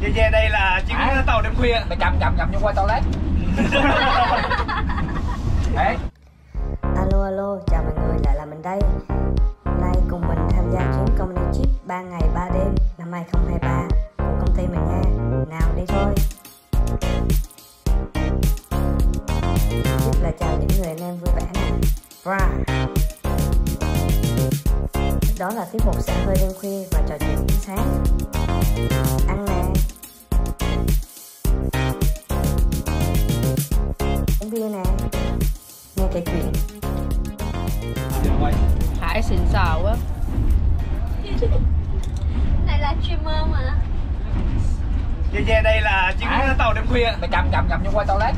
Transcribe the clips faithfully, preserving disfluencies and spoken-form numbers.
Về về đây là chuyến à, tàu đêm khuya. Mày cầm cầm cầm vô qua toilet. Đấy. Alo alo, chào mọi người, lại là mình đây. Hôm nay cùng mình tham gia chuyến company trip ba ngày ba đêm năm hai không hai ba của công ty mình nha. Nào đi thôi. Giúp là chào những người anh em vui vẻ nè. Wow. Đó là tiết mục xe hơi đêm khuya và trò chuyện buổi sáng. Ăn nè. Uống bia nè. Nghe kể chuyện. Hải xịn sò quá. Này là streamer mà. Về về đây là chuyến à, tàu đêm khuya. Mày cầm cầm cầm vô qua toilet.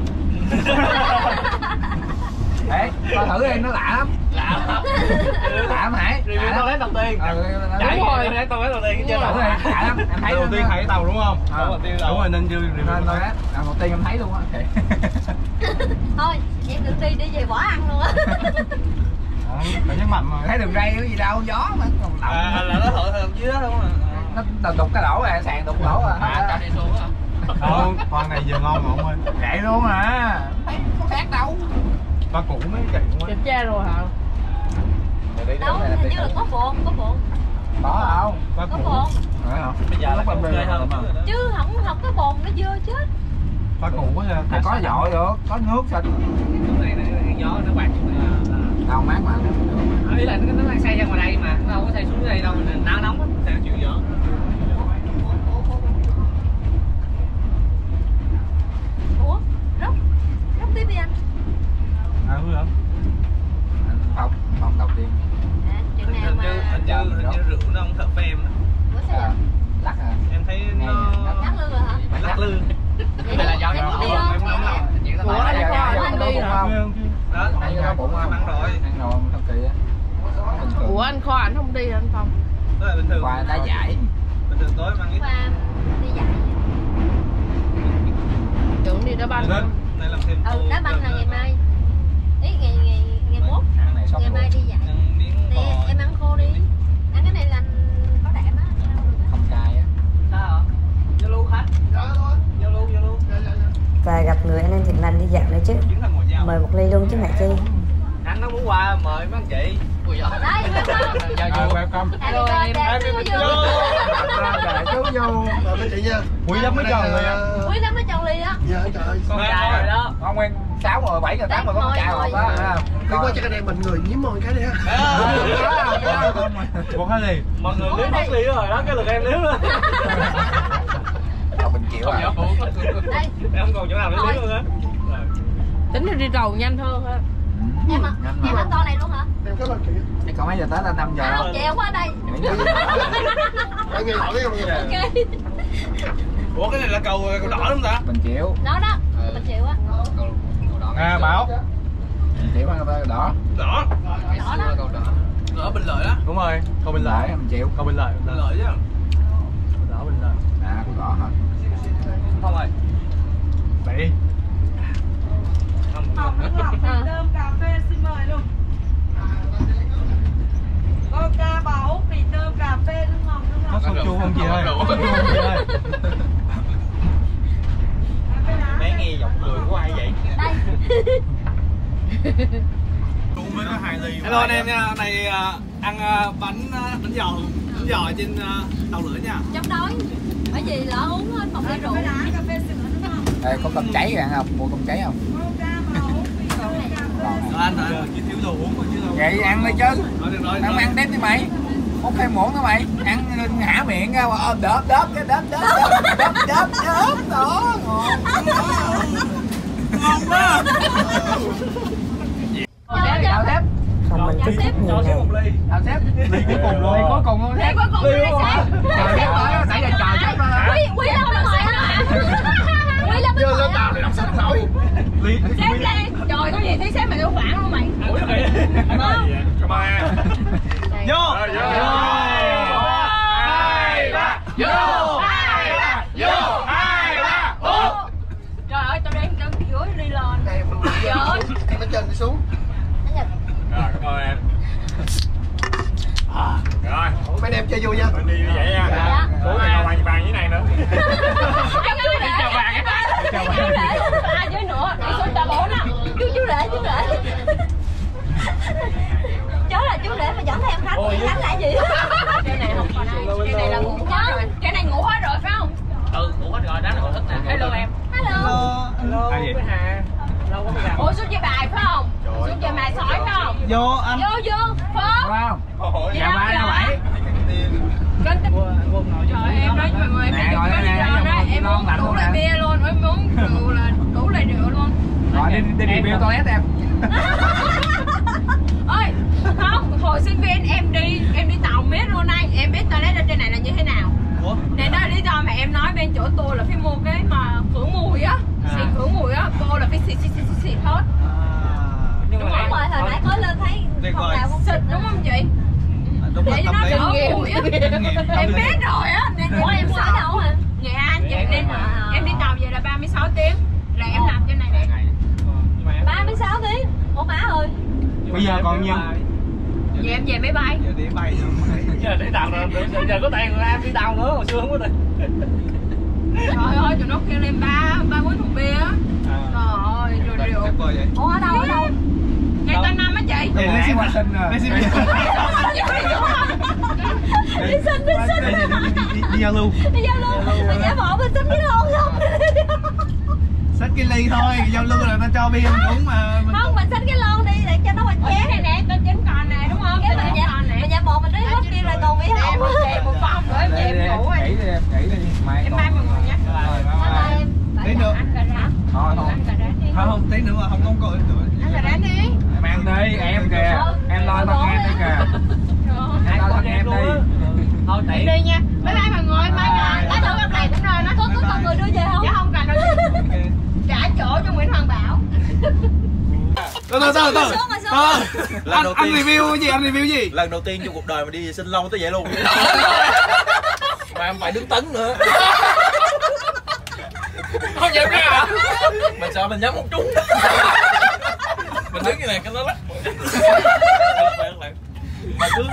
Đấy, coi thử đi, nó lạ lắm. Lạ lắm. Lạ lắm Hải. Review toilet đầu tiên. Chạy rồi, toilet đầu tiên chứ đâu. Lạ lắm. Em thấy đầu tiên Hải tàu đúng không? À, đầu tiên đúng rồi nên chưa review toilet. Lần đầu tiên em thấy luôn á. Thôi, em đừng đi đi về bỏ ăn luôn á. Phải nhấn mạnh mà. Thấy đường ray cái gì đâu, gió mà còn lộng. À, là nó thổi thơm dưới đó đúng không? Nó đục cái lỗ rồi, sàn đục lỗ rồi. À, cho đi xuống á. Không, khoan này giờ ngon mà ông ơi. Vậy luôn à. Thấy có khác đâu. Ba cũ mới vậy quá. Kiểm tra rồi hả? Đâu, hình như là có bồn, có bồn. Có không? Có bồn. Bây giờ là còn ghê hơn mà. Chứ không không có bồn nó dưa chết. Ba cũ quá ha. Có dội được, có nước sao? Lúc này gió nó quạt đâu mát mà. Ý là nó đang xây ra ngoài đây mà, nó đâu có xây xuống đây đâu, nắng nóng á, sao chịu gió. Ủa, rốc, rốc tiếp đi anh. À, vui hả? Phòng, phòng đầu tiên. À, chuyện nào mà... Hình như, hình như rượu nó không thật với em. Ủa sao vậy? Lắc à? Em thấy nó... Lắc lư rồi hả? Lắc lư. Hay là do nó đi không? Ủa, anh có anh đi hả? Đó, anh có bụng không? Ăn rồi. Ăn rồi, sao kỳ á? Ủa anh Kho ảnh không đi hả anh Phong? Đó là bình thường. Qua đá giải. Bình thường tối mang ít. Qua đi dạy. Tưởng đi đá banh. Này làm thêm. Ừ, đá banh là ngày mai. Ý ngày ngày ngày mốt. Ngày mai đi dạy. Thì em ăn khô đi. Ăn cái này là có đạm á. Không cay á. Sao hả? Vô luôn khách. Vô luôn, vô luôn. Và gặp người anh em thiện lành đi dạo nữa chứ. Mời một ly luôn chứ mẹ chi. Anh nó muốn qua mời mấy anh chị. Ui giời. Đây, welcome. Welcome. Hello em. Chú vô. Rồi mấy chị nha. Quý lắm mới chồng rồi. Quý lắm mới chồng ly á. Dạ trời. Con trai rồi đó. Con Nguyên sáu rồi, bảy rồi, tám rồi, có con trai rồi đó. Đi qua cho anh em mình người nhím môi cái đi ha. Một cái gì? Mọi người liếm mất ly rồi đó, cái lượt em liếm nữa. Mình chịu à. Đây. Em không còn chỗ nào để liếm luôn á. Tính là đi cầu nhanh hơn ha. Em ăn, em ăn to này luôn hả? Em có bao chị. Thì còn mấy giờ tới là năm giờ. À, chèo qua đây. Anh nghe hỏi không? Ok. Ủa cái này là cầu cầu đỏ đúng không ta? Mình chịu. Đó đó, mình chịu á. À Bảo. Mình chịu ăn đỏ. Đỏ. Đỏ đó. Đỏ Bình Lợi đó. Đúng rồi, cầu Bình Lợi. Mình chịu. Cầu Bình Lợi. Bình Lợi chứ. Đỏ Bình Lợi. À, con đỏ hả? Không ơi. Bảy. Không. Thơm cà phê xin mời luôn. Coca Bảo mì tôm cà phê nước ngọt nước ngọt. Có sô chua không chị ơi? Có sô chua không chị ơi? Bé nghe giọng cười của ai vậy? Đây. Mới có hai ly. Hello anh em nha, này ăn bánh bánh giò, bánh giò trên tàu lửa nha. Chống đói. Bởi vì lỡ uống hết một ly rượu. Cà phê xin mời nước ngọt. Đây, có cơm cháy ăn không? Mua cơm cháy không? Rồi anh hả? Chỉ thiếu đồ uống thôi chứ đâu. Vậy ăn đi chứ. Rồi được rồi. Ăn ăn tiếp đi mày. Một thêm muỗng đó mày. Ăn hả miệng ra mà ôm đớp đớp cái đớp đớp đớp đớp đớp đớp đó. Ngon quá. Chào sếp. Không mình cứ tiếp nhiều này. Chào sếp. Ly cuối cùng luôn. Ly cuối cùng luôn sếp. Cuối cùng luôn sếp. Chào sếp ơi, nãy giờ chờ sếp rồi. Quý quý lâu nó ngồi hả? Quý lâu nó ngồi hả? Làm sao nổi. Ly. Sếp đây. Trời có gì thấy sếp mày đâu phản không mày? Ủa vậy? Cảm ơn. Vô. Vô. Hai ba. Vô. Hai ba. Vô. Hai ba. Ủa. Trời ơi tao đang đang dưới đi lên. Đây mình trời ơi. Em ở trên đi xuống. Rồi cảm ơn em. À, rồi. Mấy anh em chơi vui nha. Mình đi như vậy nha. Dạ. Bố mày ngồi bàn bàn với này nữa. Vô anh. Vô vô. Phớt. Không? Dạ ba dạ bảy. Trời em nói mọi người em Ngồi đây nè, em muốn đủ lại bia luôn, em muốn rượu là đủ lại rượu luôn. Rồi đi đi review toilet em. Ơi, không, hồi sinh viên em đi em đi tàu biết luôn anh, em biết toilet ở trên này là như thế nào. Ủa? Nên đó là lý do mà em nói bên chỗ tôi là phải mua cái mà khử mùi á, xịt khử mùi á, vô là phải xịt xịt xịt xịt hết. Nhưng Đúng rồi, hồi nãy có lên thấy không nào không Xịt đúng không chị? Đúng là Để cho tâm nó lý. đỡ mùi á. Em biết rồi á. Nên Ủa em mua ở đâu hả? Nghệ An chị, nên em đi tàu về là ba mươi sáu tiếng là em nằm trên này này. ba mươi sáu tiếng. Ủa má ơi. Bây giờ còn nhiêu? Giờ em về máy bay. Giờ đi bay rồi. Giờ đi tàu rồi, giờ có tiền rồi em đi tàu nữa, hồi xưa không có tiền. Trời ơi, tụi nó kêu lên ba ba bốn thùng bia á. Trời ơi, rồi rượu. Ủa ở đâu ở đâu? Ngày ta năm á chị. Vậy lấy xin sinh rồi. Lấy xin Đi xin đi xin. Đi giao lưu. Đi giao lưu. Mà giả bộ mình xin cái lon không? Xách cái ly thôi, giao lưu là nó cho bia mình uống mà. Không, mình xin cái lon đi để cho nó hoành Chén chén. này nè, tên chén còn nè, đúng không? Cái mình giả, mình giả bộ mình nói hết bia rồi còn bia Em không? về một phòng nữa, em về em ngủ Nghỉ rồi. đi em, nghỉ đi. Mai Em còn. mai mọi người nhé. Bye bye em. Tí nữa. Ăn cà rán. Thôi thôi. Ăn cà rán đi. Không, không, tí nữa mà không có coi nữa. Ăn cà rán đi. Em ăn đi, em kìa. Em lo thân em đi kìa. Em lo thân em đi. Thôi Đi tiện. đi nha. Bye bye mọi người, mai ngày. Lát nữa gặp lại cũng rồi. Nó Có có con người đưa về không? Dạ không cần đâu. Trả chỗ cho Nguyễn Hoàng Bảo. Từ từ từ từ. Lần Anh đầu anh tiên review gì? Anh review gì? lần đầu tiên trong cuộc đời mà đi sinh lâu tới vậy luôn. Mà em phải đứng tấn nữa. Không nhận ra hả? Mình sợ mình nhắm một trúng. Mình đứng như này cái nó lắc. Mà cứ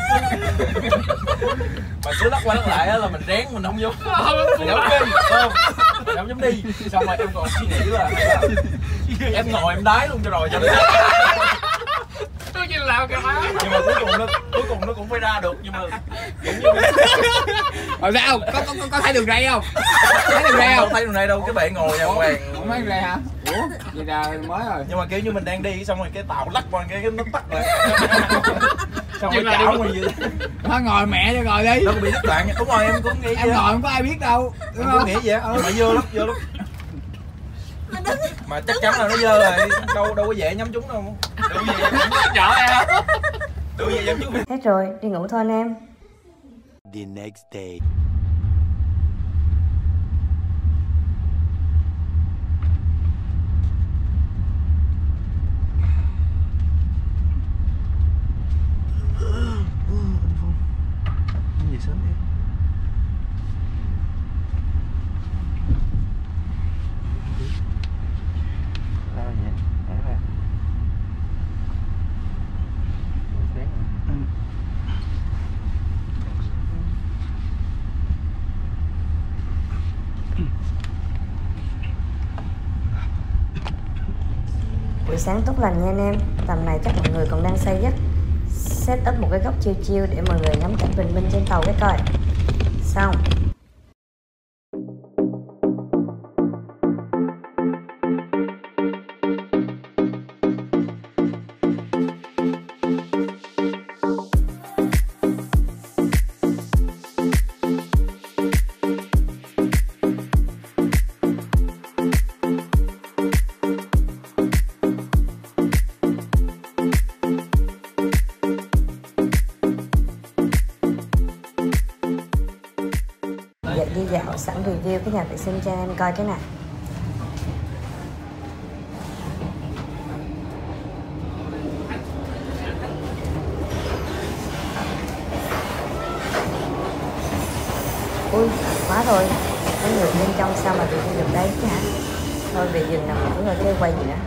mà cứ lắc qua lắc lại á là mình rén mình không vô. Mình không đi, không? Mình không dám đi. Xong rồi em còn suy nghĩ là em ngồi em đái luôn cho rồi cho nó. Tôi nhìn làm kìa má. Nhưng mà cuối cùng nó cuối cùng nó cũng phải ra được, nhưng mà cũng như Rồi sao? Có có có thấy đường ray không? Thấy đường ray không không? thấy đường này đâu, cái bệ ngồi nhà hoàng. Không thấy đường ray hả? Ủa? Vậy là mới rồi. Nhưng mà kiểu như mình đang đi xong rồi cái tàu lắc qua cái cái nó tắt lại. Xong rồi Dừng lại chảo đi. ngoài gì Thôi ngồi mẹ cho ngồi đi. nó cũng bị đứt đoạn nha. Đúng rồi, em cũng nghĩ Em vậy. ngồi không có ai biết đâu. Đúng Em cũng không? nghĩ vậy á. Nhưng mà dơ lắm, dơ lắm. Mà chắc chắn là nó dơ rồi, đâu đâu có dễ nhắm trúng đâu. Đâu có dễ Nhỏ em. đâu có dễ nhắm trúng. Hết rồi, đi ngủ thôi anh em. The next day. Gì sớm đi. Sao vậy? Hả ba? Buổi sáng tốt lành nha anh em. Tầm này chắc mọi người còn đang say giấc. Set up một cái góc chill chill để mọi người ngắm cảnh bình minh trên tàu cái coi. Xong. Dạ, đi dạo sẵn review cái nhà vệ sinh cho anh em coi cái này. Ui, quá rồi. Mấy người bên trong sao mà review được đây chứ hả? Thôi về giường nằm ngủ rồi cái quay gì nữa.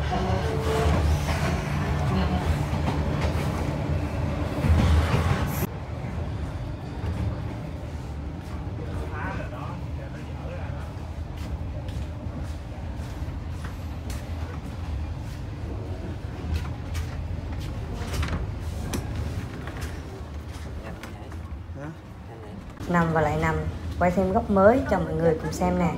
Nằm và lại nằm, quay thêm góc mới cho mọi người cùng xem nè.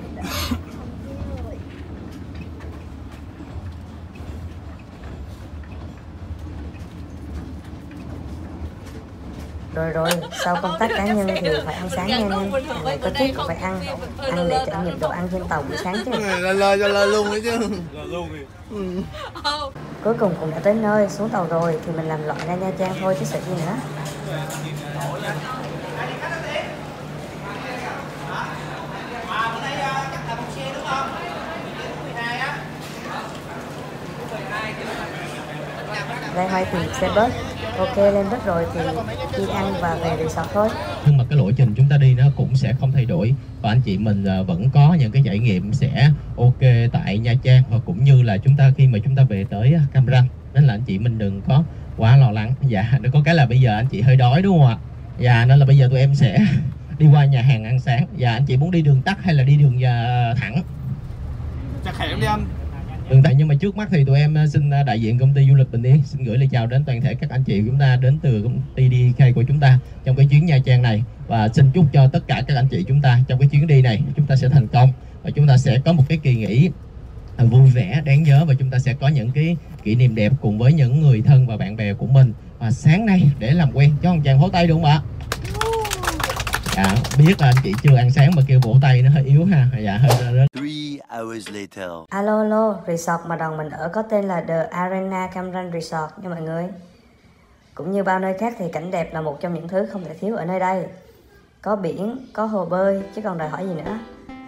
Rồi rồi, sau công tác cá nhân thì phải ăn sáng nha anh em. Hàng này có chết cũng phải ăn. Ăn để trải nghiệm đồ ăn trên tàu buổi sáng chứ. Là lời cho lời luôn đấy chứ. Ừ. Cuối cùng cũng đã tới nơi, xuống tàu rồi thì mình làm loạn ra Nha Trang thôi chứ sợ gì nữa. Đây Hoài tìm xe bus. Ok, lên bus rồi thì đi ăn và về resort thôi. Nhưng mà cái lộ trình chúng ta đi nó cũng sẽ không thay đổi, và anh chị mình vẫn có những cái trải nghiệm sẽ ok tại Nha Trang, và cũng như là chúng ta khi mà chúng ta về tới Cam Ranh, nên là anh chị mình đừng có quá lo lắng. Dạ, nó có cái là bây giờ anh chị hơi đói đúng không ạ? Dạ, nên là bây giờ tụi em sẽ đi qua nhà hàng ăn sáng. Dạ, anh chị muốn đi đường tắt hay là đi đường thẳng? Chắc hẻm đi anh. Đường tại nhưng mà trước mắt thì tụi em xin đại diện công ty du lịch Bình Yên xin gửi lời chào đến toàn thể các anh chị chúng ta đến từ công ty đê ca của chúng ta trong cái chuyến Nha Trang này, và xin chúc cho tất cả các anh chị chúng ta trong cái chuyến đi này chúng ta sẽ thành công, và chúng ta sẽ có một cái kỳ nghỉ vui vẻ đáng nhớ, và chúng ta sẽ có những cái kỷ niệm đẹp cùng với những người thân và bạn bè của mình. Và sáng nay để làm quen cho một tràng pháo tay đúng không ạ? Dạ, biết là anh chị chưa ăn sáng mà kêu vỗ tay nó hơi yếu ha. Dạ, hơi rất. Three hours later. Alo alo, resort mà đoàn mình ở có tên là The Arena Cam Ranh Resort nha mọi người. Cũng như bao nơi khác thì cảnh đẹp là một trong những thứ không thể thiếu ở nơi đây. Có biển, có hồ bơi, chứ còn đòi hỏi gì nữa.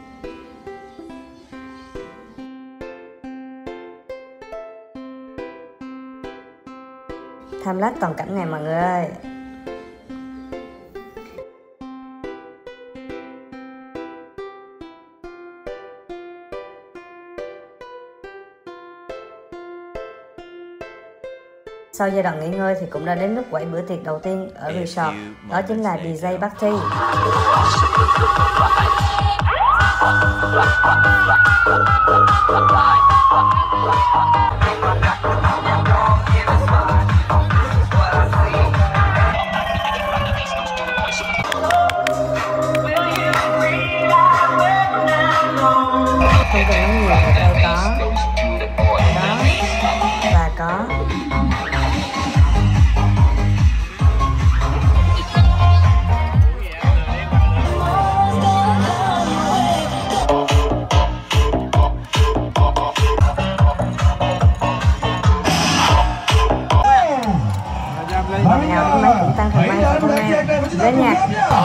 Tham lát toàn cảnh này mọi người ơi. Sau giai đoạn nghỉ ngơi thì cũng đã đến lúc quẩy bữa tiệc đầu tiên ở resort, đó chính là đê gi party. Không cần nói nhiều, ở đây có đó và có. Bạn nào cũng cũng tăng thần may của con nha. Đến nha.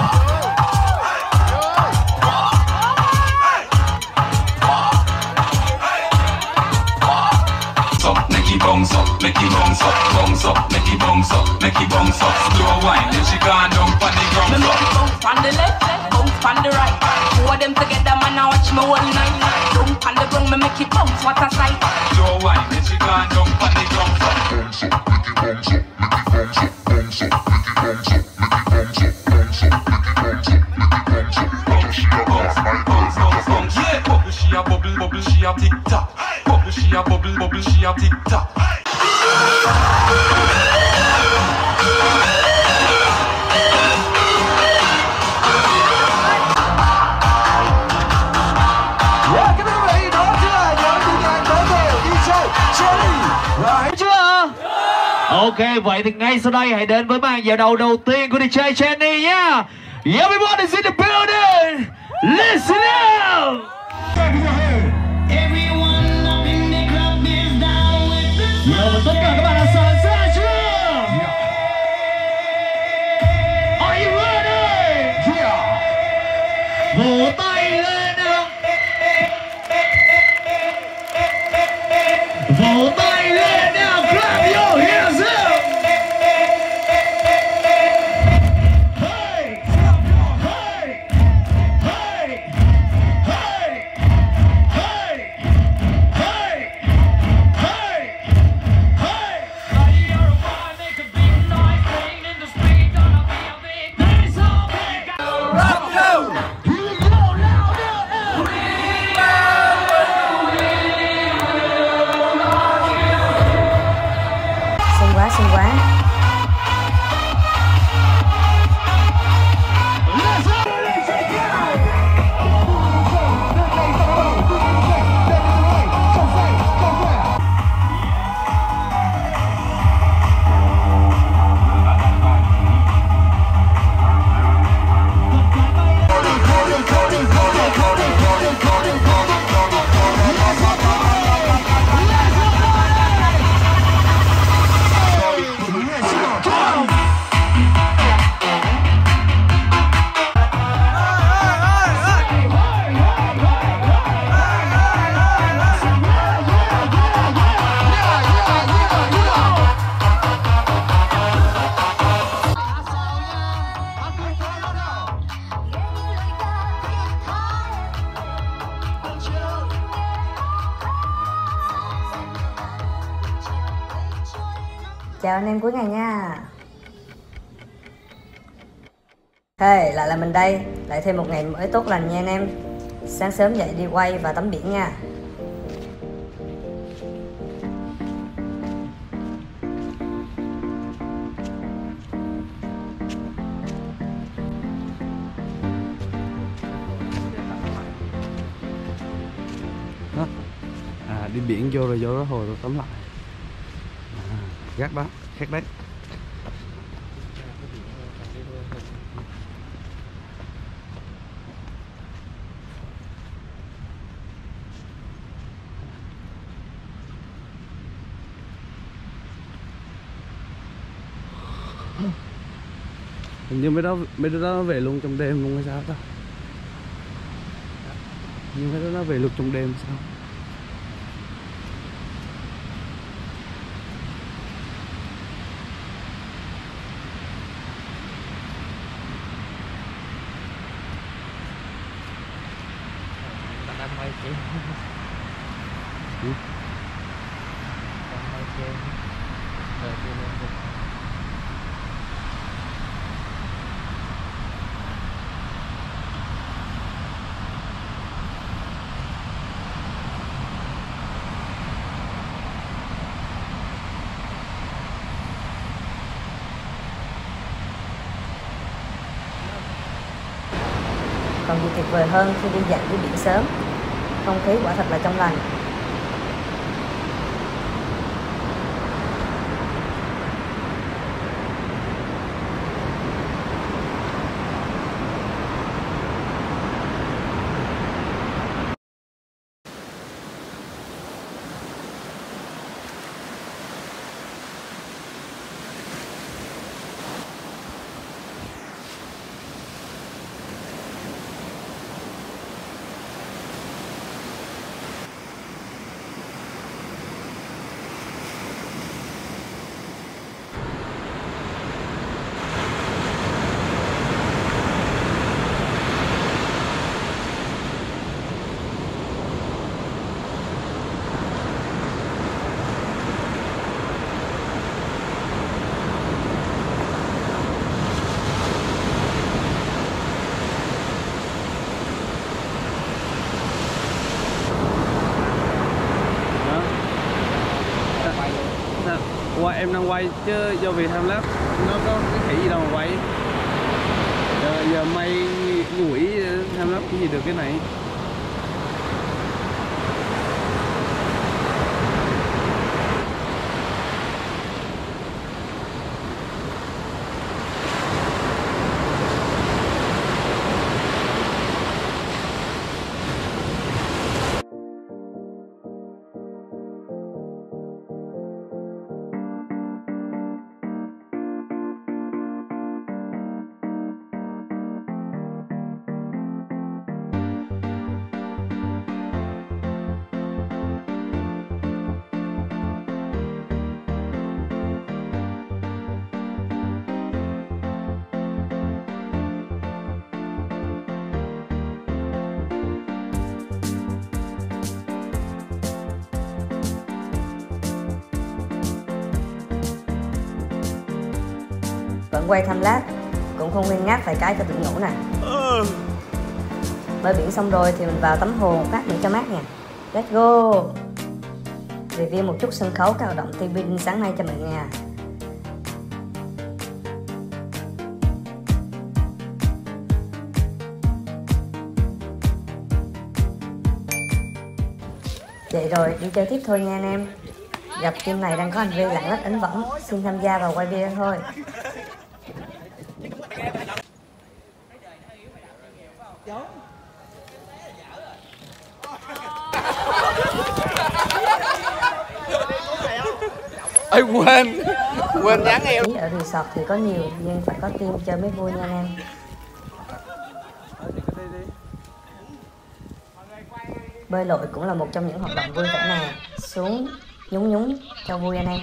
Bounce up, make it bounce up, bounce up, make it bounce up, make it bounce up. Slow wine, then she gone down on the ground. Me make it bounce on the left, bounce on the right. Two of them together, man, I watch me all night. Jump on the ground, me make it bounce, what a sight. Slow wine, then she gone down on the ground. Bounce up, make it bounce up, make it bounce up, bounce up, make it bounce up, make it bounce up, bounce up, make it bounce up, make it bounce up. Bubble she a bounce, bounce, bounce, bounce. Yeah, bubble she a bubble, bubble she a tick tock. Bubble she a bubble, bubble she a tick tock. Ok, vậy thì ngay sau đây hãy đến với màn dạo đầu đầu tiên của đê gi Jenny nha. Everybody's in the building. Listen up. Everyone up in the club is down with the Yo, tất cả các bạn đã sẵn sàng chưa? Are you ready? Yeah. Vỗ tay lên nào. Vỗ tay lên nào. Clap your hands up. Hey, hey, hey, Chào anh em cuối ngày nha. Hey, lại là mình đây, lại thêm một ngày mới tốt lành nha anh em. Sáng sớm dậy đi quay và tắm biển nha. À, đi biển vô rồi vô đó hồi rồi tắm lại. À, gác đó, khác đấy. Hình như mấy đó mấy đứa đó nó về luôn trong đêm luôn hay sao ta? Nhưng mấy đứa nó về luôn trong đêm sao? Đang quay chém. Ừ. Đang quay chém. Rồi đi lên đi. Còn gì tuyệt vời hơn khi đi dạo dưới biển sớm. Không khí quả thật là trong lành. Ủa, em đang quay chứ do vì time lapse nó có cái khỉ gì đâu mà quay. Giờ, giờ may ngủi time lapse cái gì được cái này. Vẫn quay time lapse, cũng không nguyên ngáp vài cái cho tỉnh ngủ nè. Bơi biển xong rồi thì mình vào tắm hồ một phát nữa cho mát nha. Let's go. Review một chút sân khấu các hoạt động team building sáng nay cho mọi người nha. Vậy rồi đi chơi tiếp thôi nha anh em. Gặp team này đang có hành vi lạng lách đánh võng, xin tham gia vào quay video thôi. Ê, quên quên nhắn em. Ở resort thì có nhiều nhưng phải có team chơi mới vui nha anh em. Bơi lội cũng là một trong những hoạt động vui vẻ nè. Xuống nhúng nhúng cho vui anh em.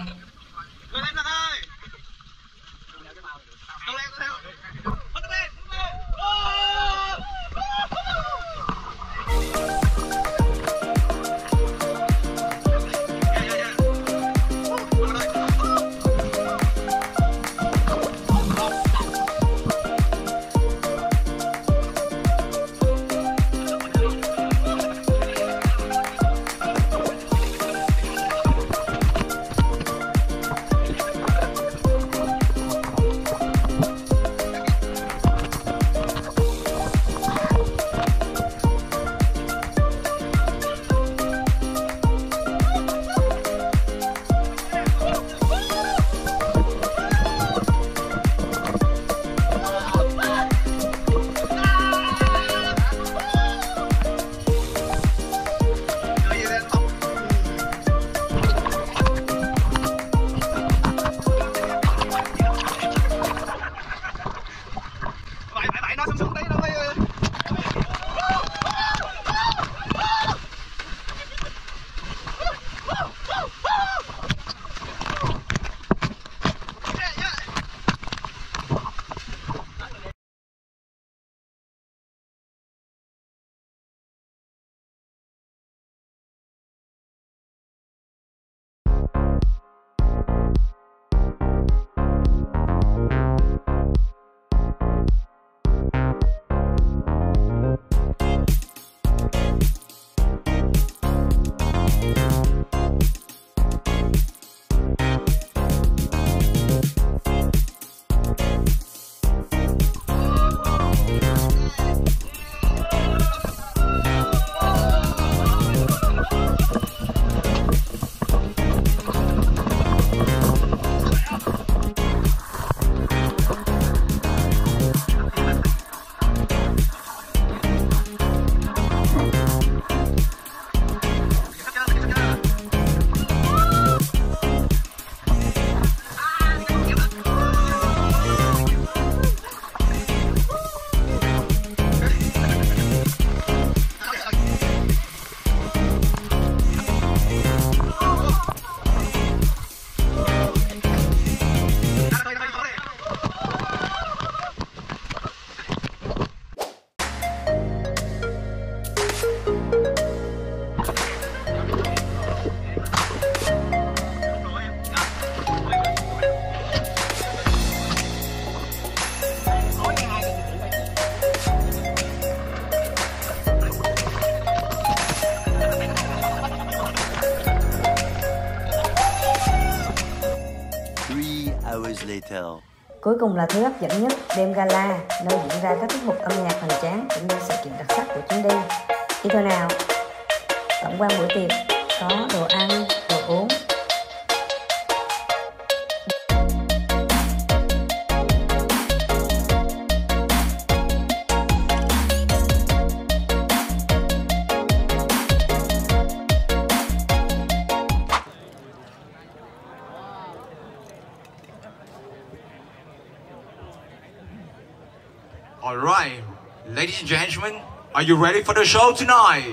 later. Cuối cùng là thứ hấp dẫn nhất, đêm gala, nơi diễn ra các tiết mục âm nhạc hoành tráng cũng như sự kiện đặc sắc của chuyến đi. Đi thôi nào. Tổng quan buổi tiệc có đồ ăn, đồ uống. All right, ladies and gentlemen, are you ready for the show tonight?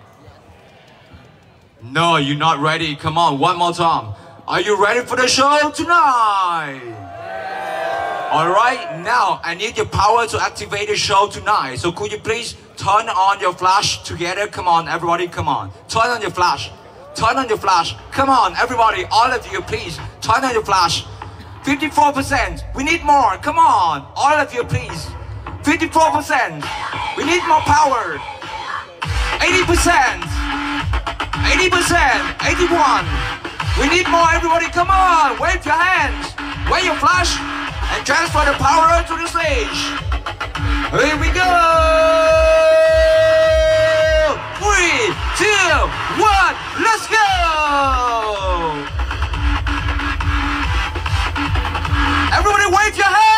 No, you're not ready. Come on, one more time. Are you ready for the show tonight? All right, now I need your power to activate the show tonight. So could you please turn on your flash together? Come on, everybody, come on. Turn on your flash. Turn on your flash. Come on, everybody, all of you, please. Turn on your flash. fifty-four percent. We need more. Come on, all of you, please. fifty-four percent. We need more power. eighty percent. eighty percent. eighty-one. We need more, everybody. Come on. Wave your hands. Wave your flash. And transfer the power to the stage. Here we go. Three, two, one. Let's go. Everybody wave your hands.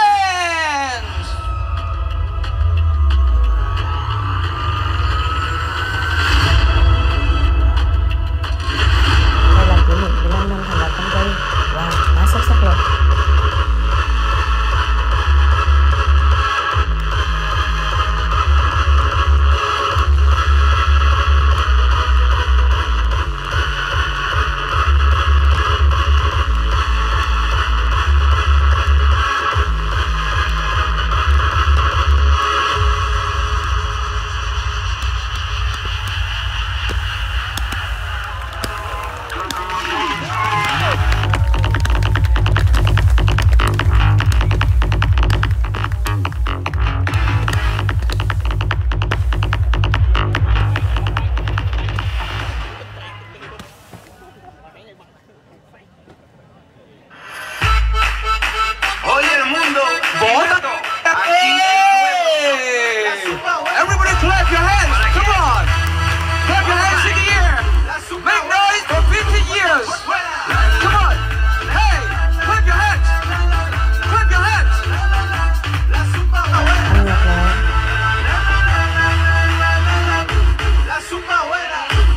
Everybody clap your hands, come on! Clap your hands in the air! Make noise for fifty years! Come on! Hey! Clap your hands! Clap your hands! La zumba buena!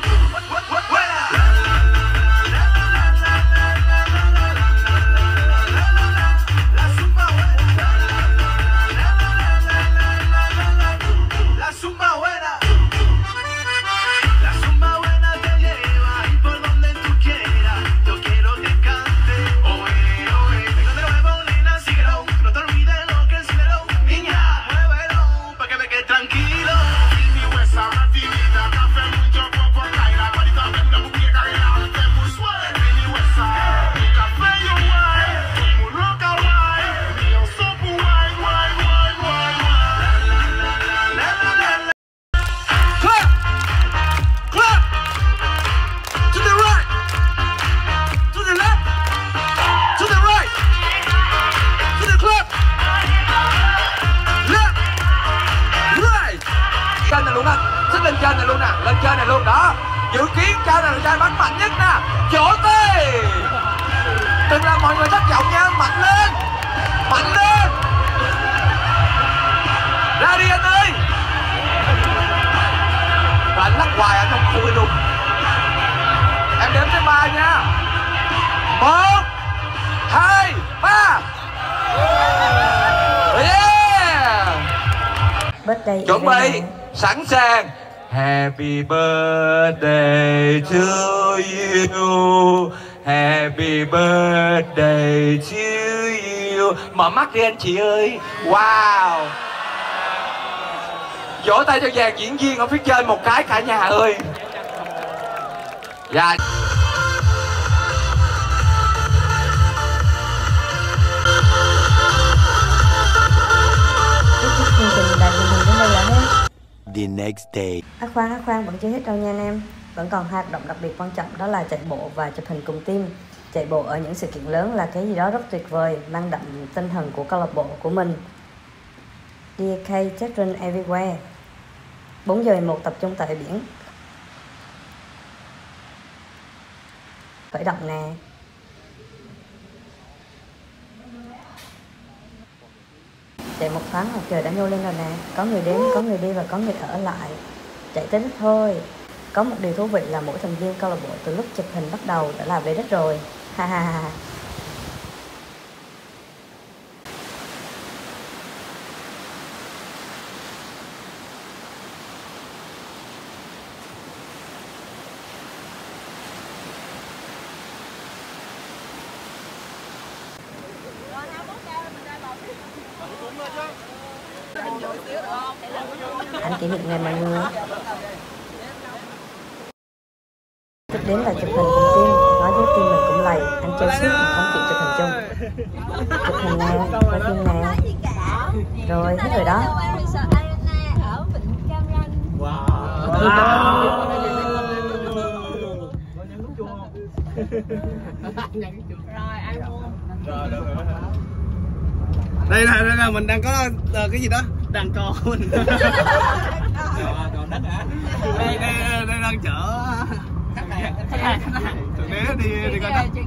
Trên này luôn nè, xích lên trên này luôn nè, lên trên này luôn đó. Dự kiến trên này là trai bắn mạnh nhất nè. Vỗ tay. Đừng làm mọi người thất vọng nha, mạnh lên, mạnh lên. Ra đi anh ơi. Và anh lắc hoài anh không vui luôn. Em đếm tới ba nha. Một, hai, ba. Yeah. Chuẩn bị, sẵn sàng. Happy birthday to you, happy birthday to you. Mở mắt đi anh chị ơi. Wow. Vỗ tay cho dàn diễn viên ở phía trên một cái cả nhà ơi. Dạ. The next day. À khoan, à khoan, vẫn chưa hết đâu nha anh em. Vẫn còn hoạt động đặc biệt quan trọng, đó là chạy bộ và chụp hình cùng team. Chạy bộ ở những sự kiện lớn là cái gì đó rất tuyệt vời, mang đậm tinh thần của câu lạc bộ của mình. đê ca Children Everywhere. bốn giờ mười một tập trung tại biển. Khởi động nè. Chạy một thoáng mặt trời đã nhô lên rồi nè. Có người đến, có người đi và có người ở lại. Chạy tới đích thôi. Có một điều thú vị là mỗi thành viên câu lạc bộ từ lúc chụp hình bắt đầu đã là về đích rồi. Ha ha ha. Anh kỷ niệm ngày mọi người. Tiếp đến là chụp hình cùng team, nói với team mình cũng lầy, anh chơi suốt mà không chịu chụp hình chung. Chụp hình nè, quay phim nè. Rồi, hết rồi đó. Đây là, đây là mình đang có uh, cái gì đó, đàn cò mình. Còn đất hả? Đây, đây, đây đang chở khách hàng, khách hàng, khách hàng. Thượng đế đi đi coi đất.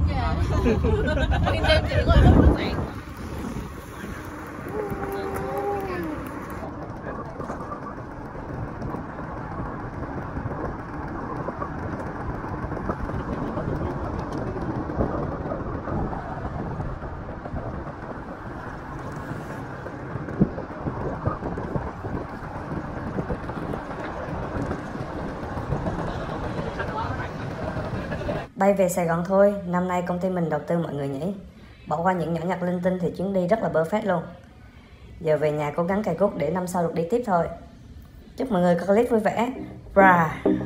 Bay về Sài Gòn thôi, năm nay công ty mình đầu tư mọi người nhỉ. Bỏ qua những nhỏ nhặt linh tinh thì chuyến đi rất là perfect luôn. Giờ về nhà cố gắng cày cuốc để năm sau được đi tiếp thôi. Chúc mọi người có clip vui vẻ. Bra.